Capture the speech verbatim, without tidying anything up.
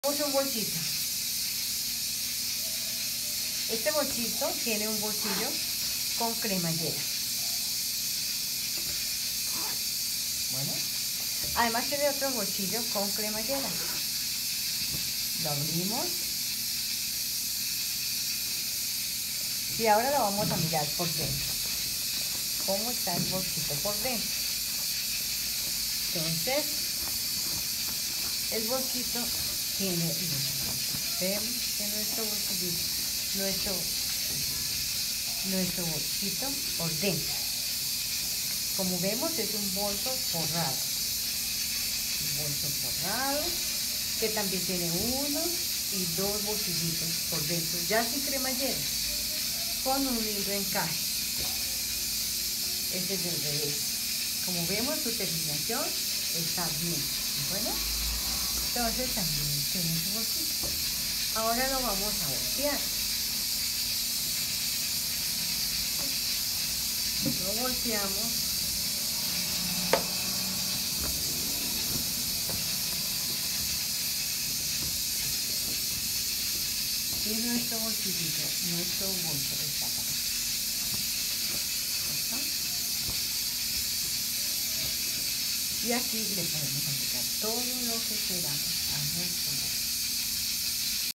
Puse un bolsito. Este bolsito tiene un bolsillo con cremallera. Bueno, además tiene otro bolsillo con cremallera. Lo abrimos. Y ahora lo vamos a mirar por dentro. ¿Cómo está el bolsito por dentro? Entonces, el bolsito tiene, vemos que nuestro bolsillito, nuestro, nuestro bolsito por dentro. Como vemos, es un bolso forrado. Un bolso forrado que también tiene uno y dos bolsillitos por dentro, ya sin cremallera, con un lindo encaje. Este es el revés. Como vemos, su terminación está bien. Bueno, entonces también tiene su bolsito. Ahora lo vamos a voltear. Lo volteamos. Y nuestro bolsillito, nuestro bolso está acá. Y aquí le podemos aplicar todo lo que queramos a nuestro bolso.